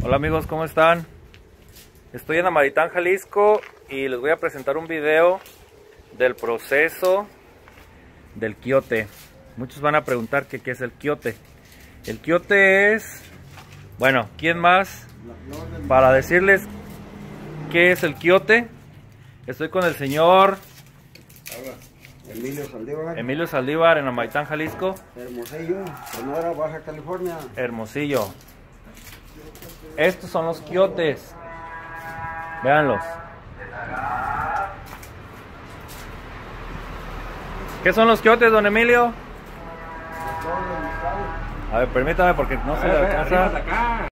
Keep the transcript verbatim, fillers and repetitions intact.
Hola amigos, ¿cómo están? Estoy en Amaritán, Jalisco y les voy a presentar un video del proceso del quiote. Muchos van a preguntar que qué es el quiote. El quiote es, bueno, ¿quién más para decirles qué es el quiote? Estoy con el señor Emilio Saldívar. Emilio Saldívar en Amaritán, Jalisco. Hermosillo, Sonora, Baja California. Hermosillo. Estos son los quiotes. Véanlos. ¿Qué son los quiotes, don Emilio? A ver, permítame porque no se le alcanza.